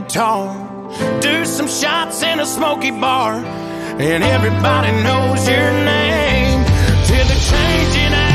guitar, do some shots in a smoky bar, and everybody knows your name till they're changing out